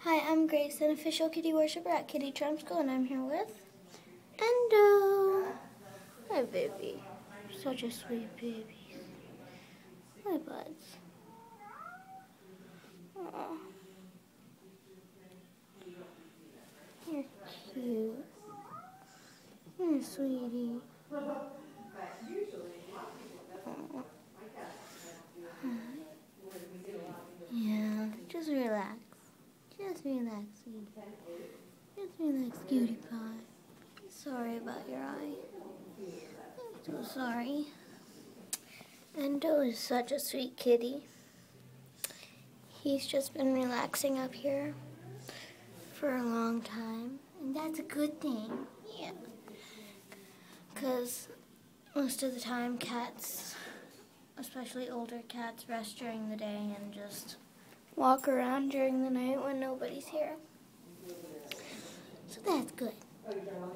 Hi, I'm Grace, an official kitty worshiper at Kitty Charm School, and I'm here with Endo. Hi, baby. Such a sweet baby. Hi, buds. Aww. You're cute. You're a sweetie. Aww. Yeah, just relax. Just relax, sweetie. Just relax, cutie pie. Sorry about your eye. I'm so sorry. Endo is such a sweet kitty. He's just been relaxing up here for a long time, and that's a good thing. Yeah. Because most of the time cats, especially older cats, rest during the day and just walk around during the night when nobody's here. So that's good.